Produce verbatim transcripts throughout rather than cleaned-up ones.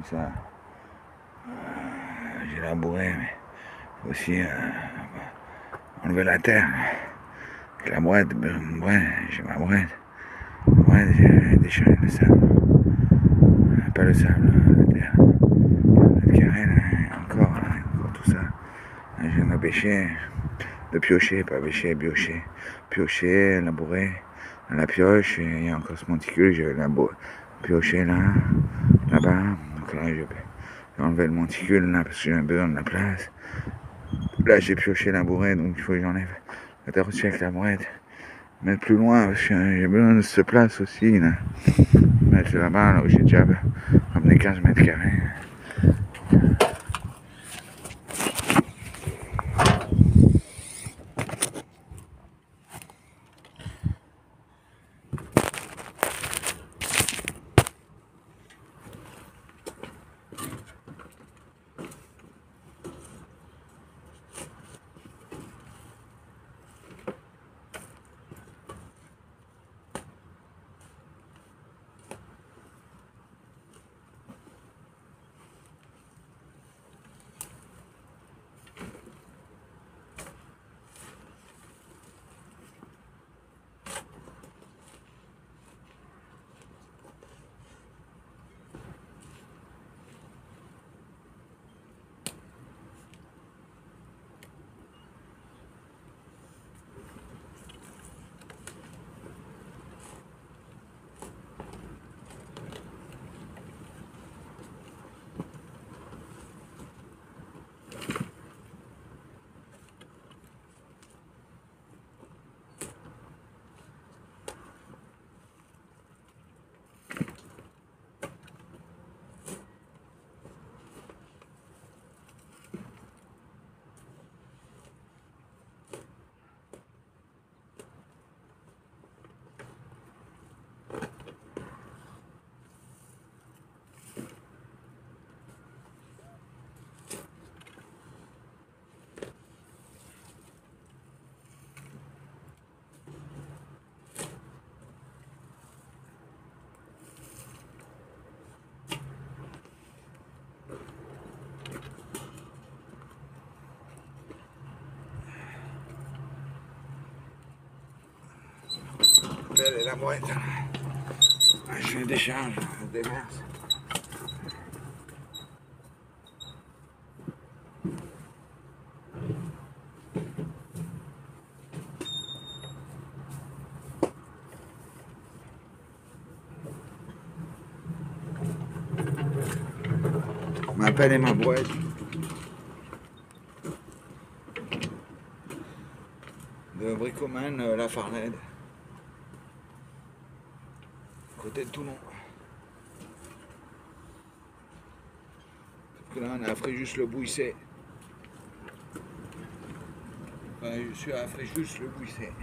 comme ça. Euh, j'ai labouré, mais faut aussi euh, enlever la terre. Avec la boîte, ouais, j'ai ma boîte. Ouais, j'ai déchiré le sable. Pas le sable, la terre. Le carré, là, encore, là, encore tout ça. Je viens de bêcher, de piocher, pas bêcher, biocher. Piocher, labourer, à la pioche, et il y a encore ce monticule, je vais labouré, piocher là, là-bas. Donc là, je vais enlever le monticule là, parce que j'ai besoin de la place. Là, j'ai pioché, labouré, donc il faut que j'enlève la terre aussi avec la boîte. Mettre plus loin, parce que j'ai besoin de cette place aussi, là. Mettre là-bas, là où j'ai déjà ramené quinze mètres carrés. Belle est la boîte. Je fais des charges, des verses. Ma pelle et ma boîte. De Bricoman, euh, la Farled. Côté de Toulon. Sauf que là on a à Fréjus le Bouissé. Enfin, je suis à Fréjus le Bouissé.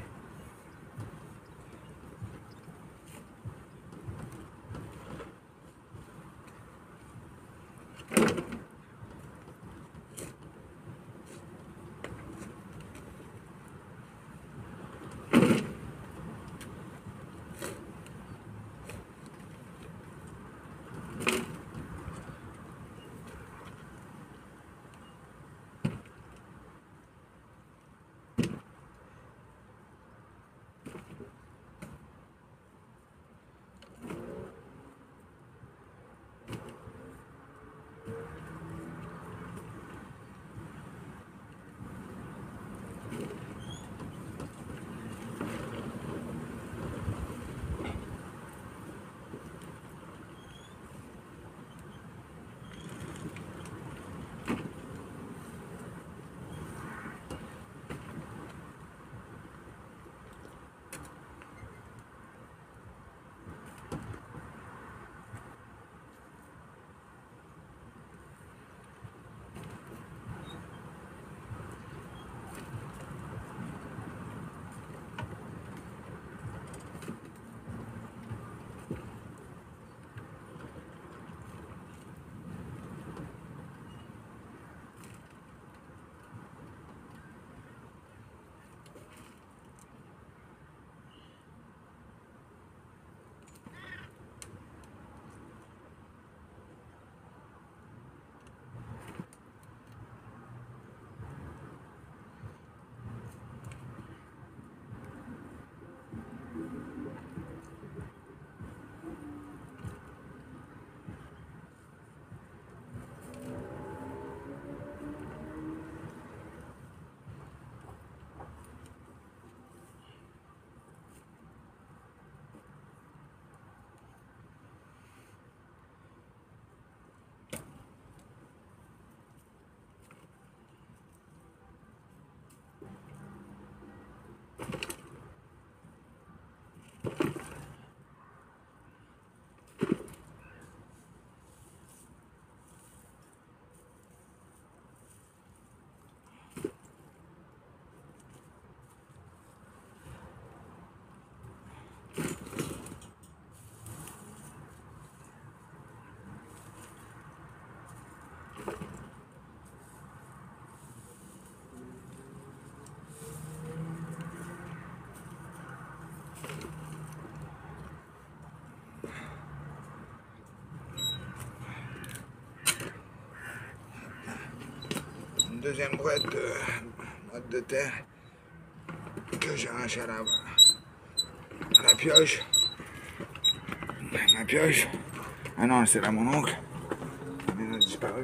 deuxième boîte de boîte de terre que j'ai arraché à la, à la pioche. Ma pioche. Ah non, c'est là mon oncle. Il a disparu.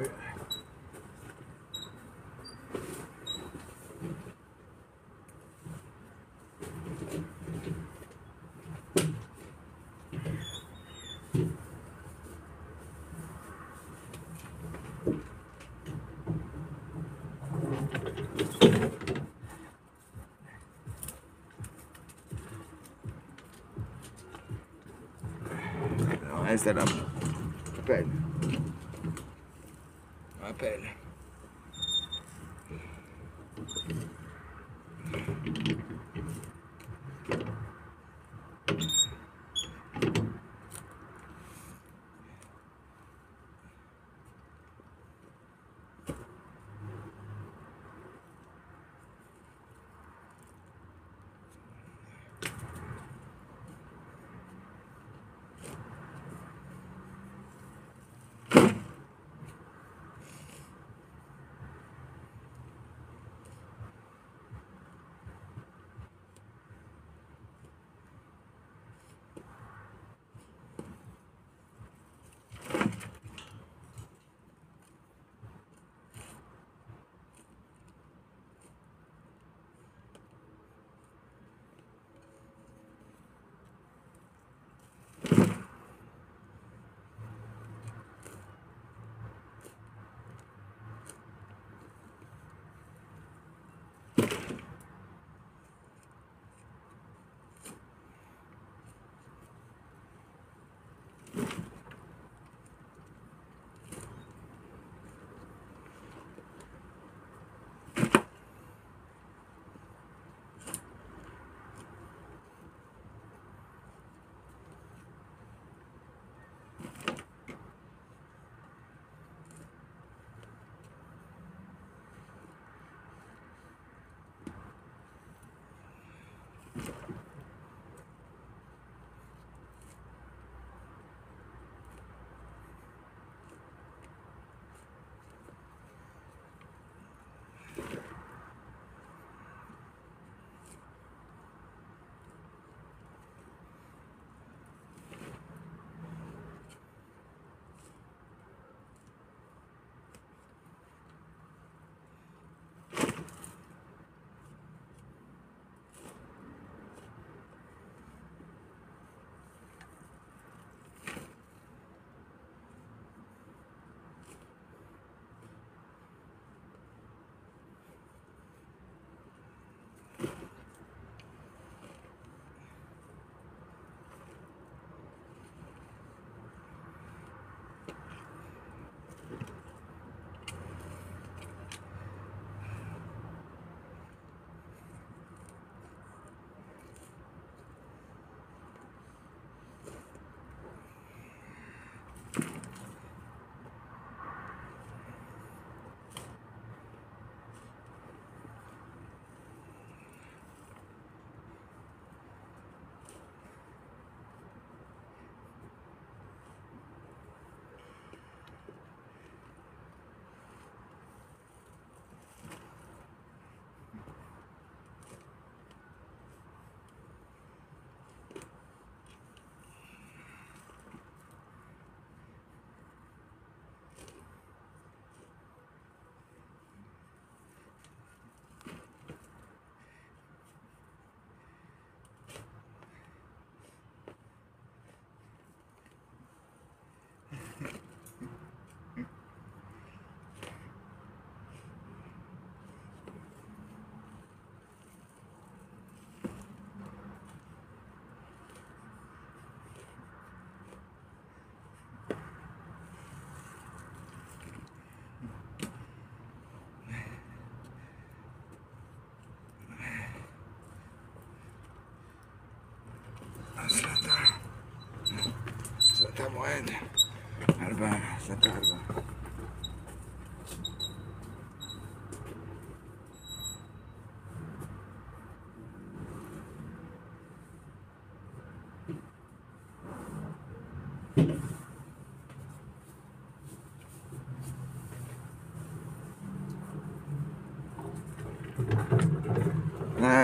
On reste à la pelle. La pelle. Santa Moeda, Alba, Santa Alba.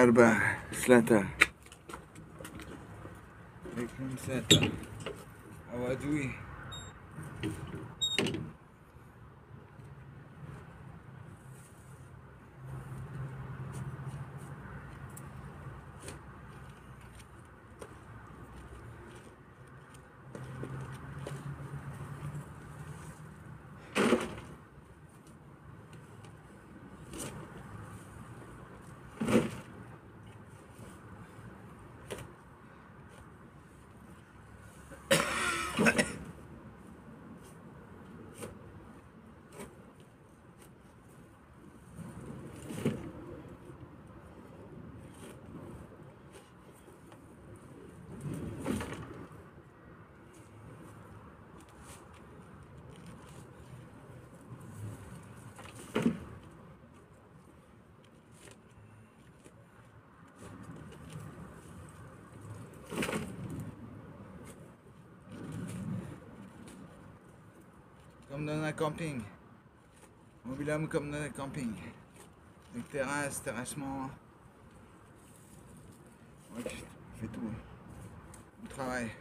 أربع ثلاثة هيكون ثلاثة أو أدوي comme dans un camping. Mobil-home comme dans un camping. Avec terrasse, terrassement. Ouais, on fait tout. On travaille.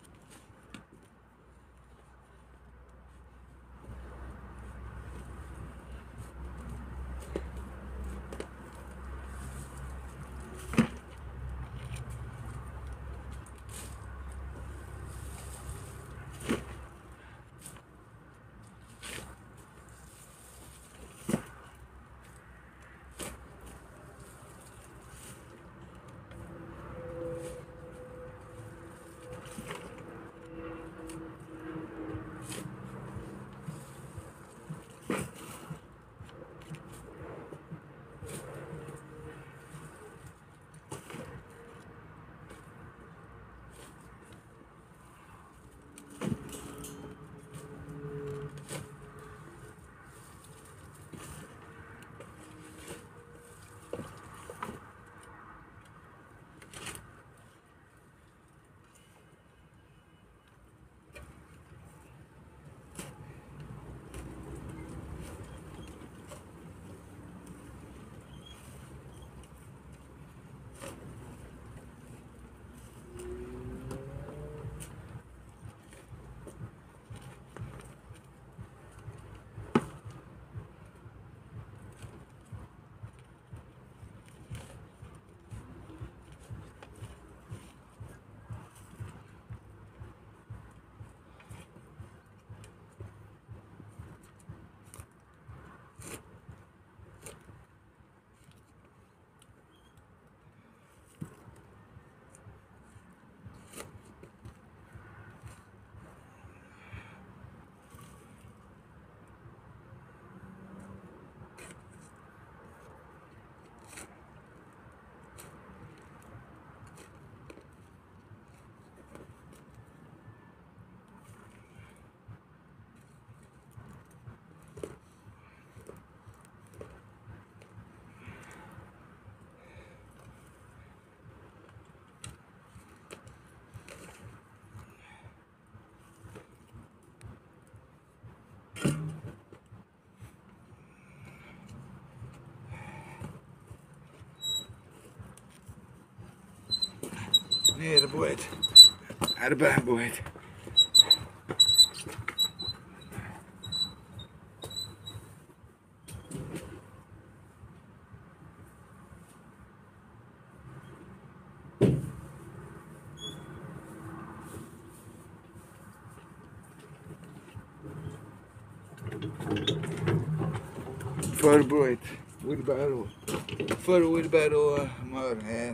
Nee, de boeit. Ja, de buitenboeit. Voorboeit. Wheelbarrow. Voor wheelbarrow, maar her.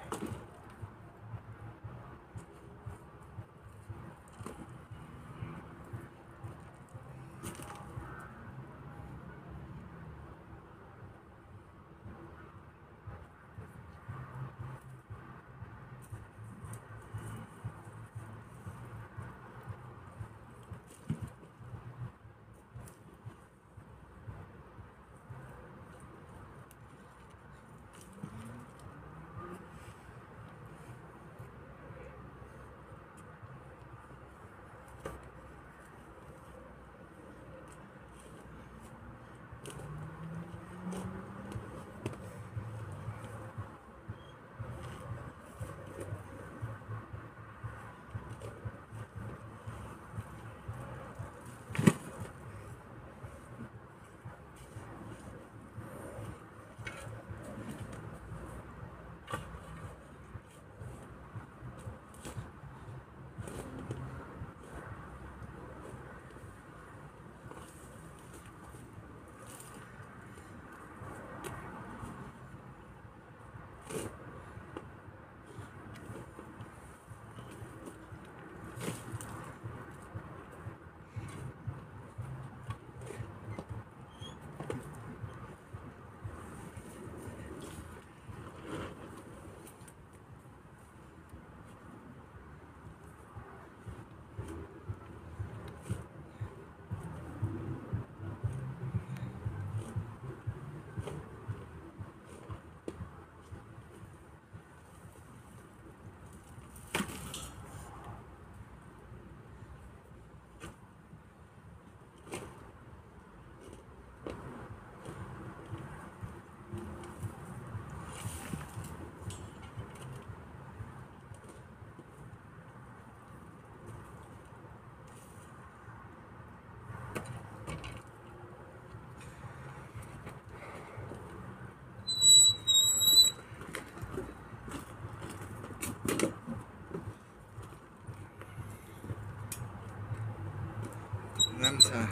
خمسة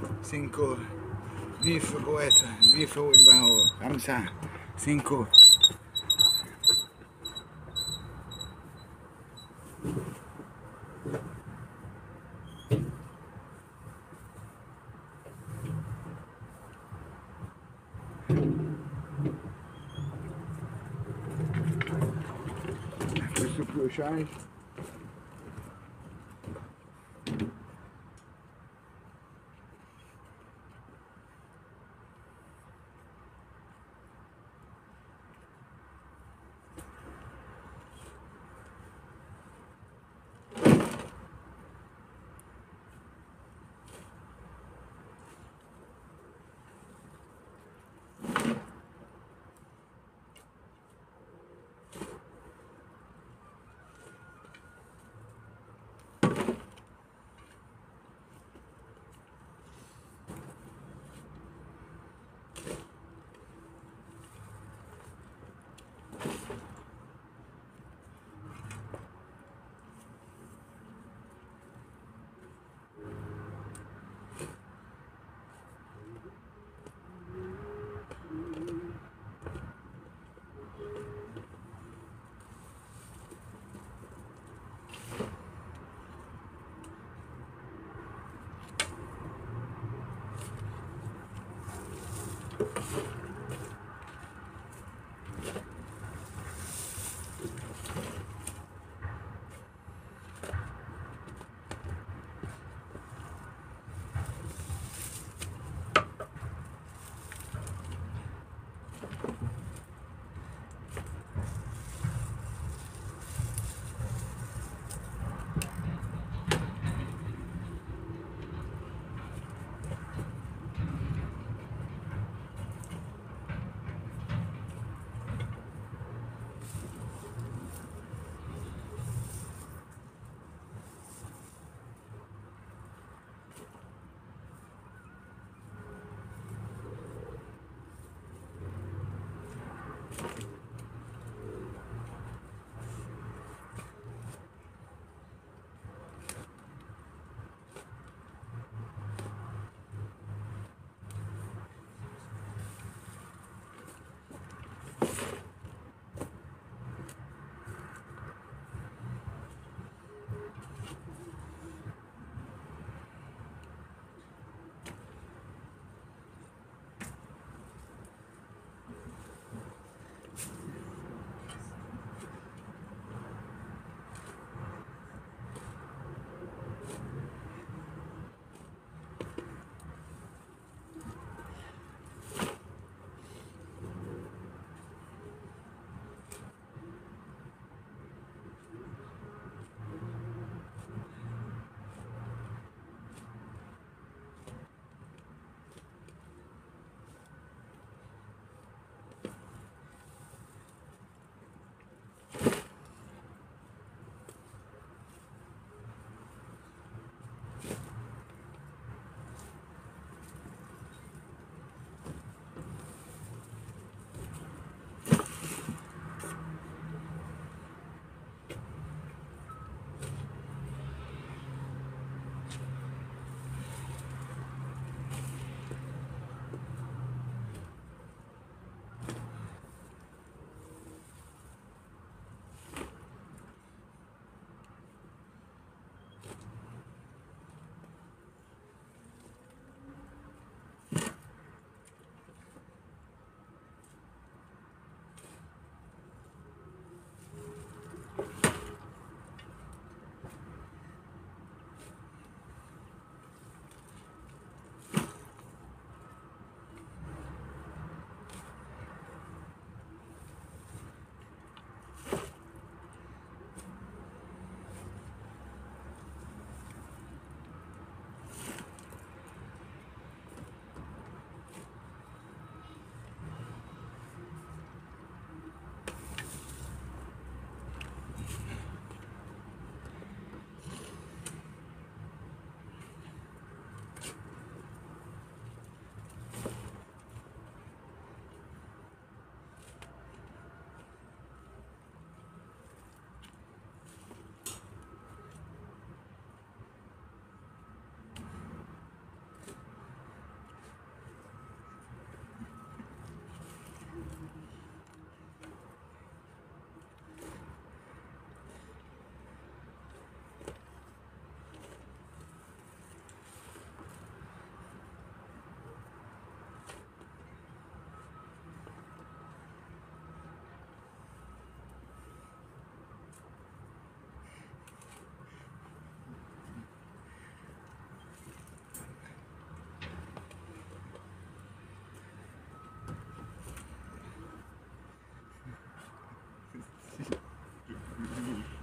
سينكو نيف كويت نيف هو الباو خمسة سينكو questo più c'hai?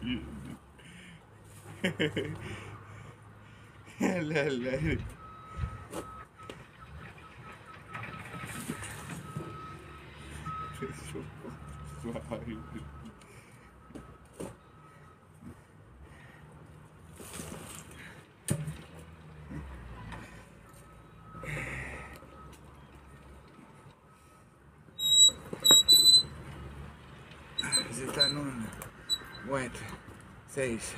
لا لا. Zetanona, wet, seis.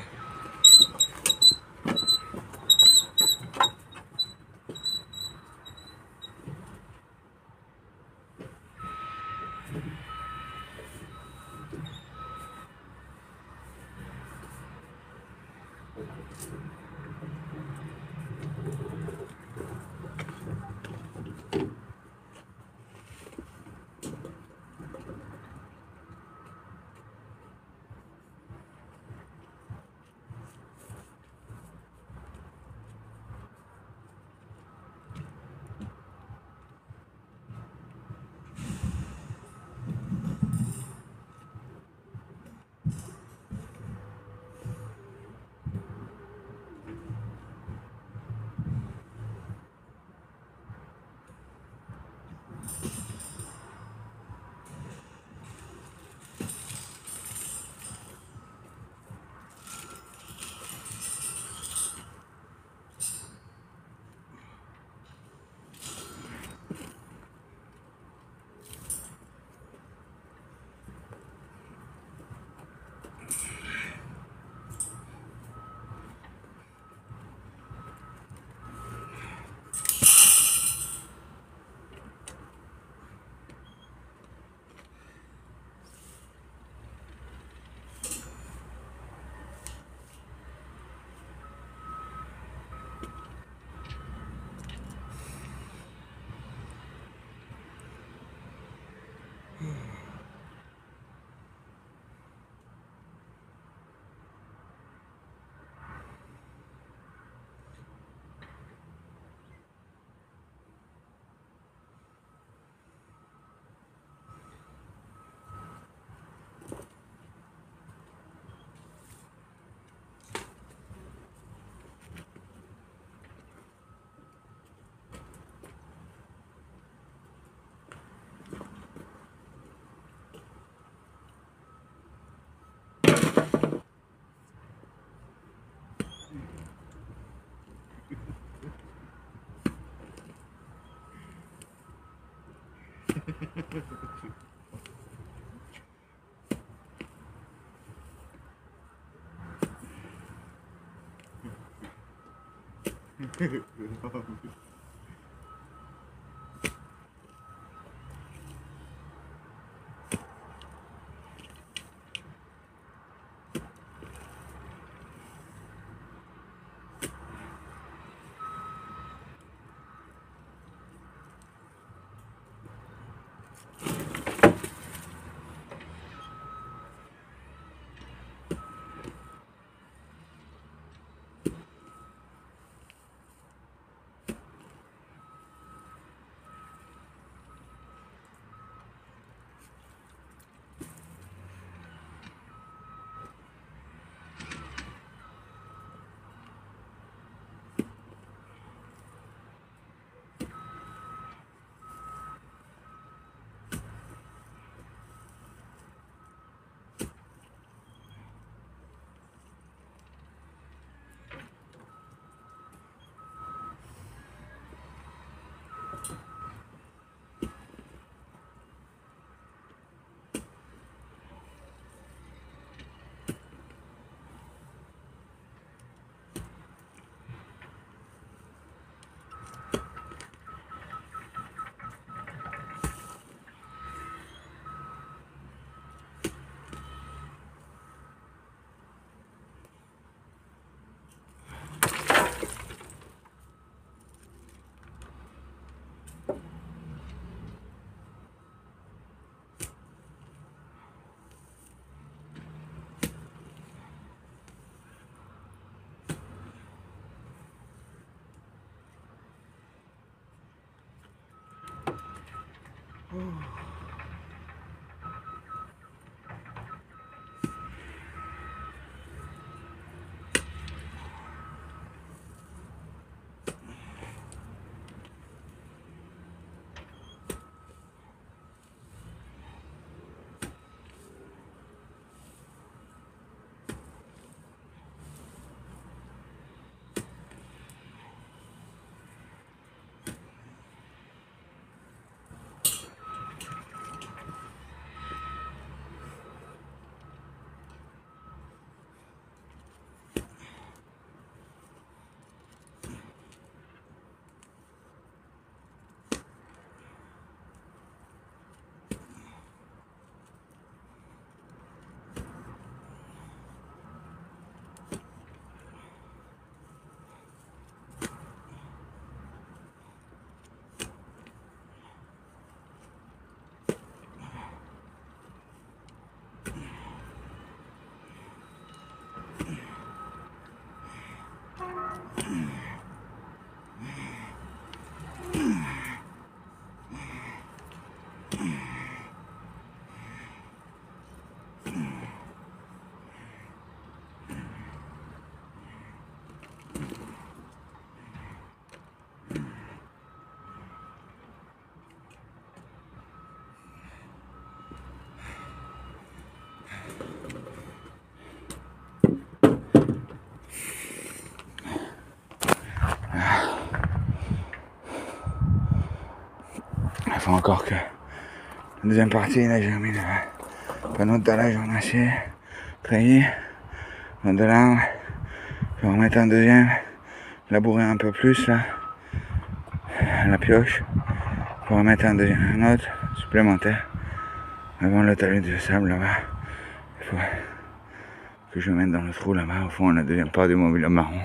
faut encore que la deuxième partie, là, j'ai remis le panneau de dallage en acier, treillis, dans de l'arbre. Je vais remettre un deuxième, labourer un peu plus là, la pioche, pour remettre un deuxième, un autre supplémentaire. Avant le talus de sable là-bas, il faut que je mette dans le trou là-bas, au fond, la deuxième part du mobile marron.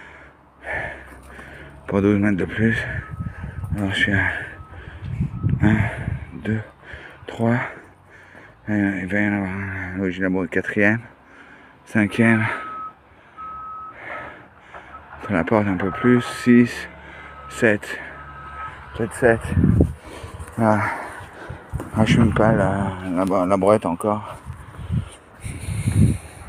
Pour douze mètres de plus. Alors je suis à un, deux, trois. Il va y en avoir un. Là, j'ai labouré quatrième, cinquième. Sur la porte un peu plus. six, sept, peut-être sept. Voilà. Ah, je fume pas la, la, la brouette encore.